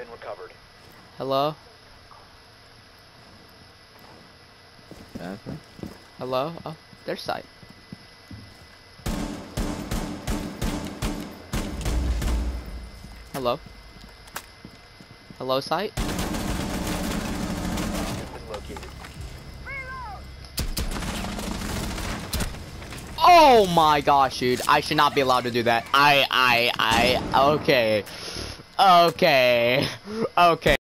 been recovered. Hello? Okay. Hello? Oh, there's sight. Hello? Hello, sight? Has been located. Oh my gosh, dude. I should not be allowed to do that. Okay. Okay. Okay.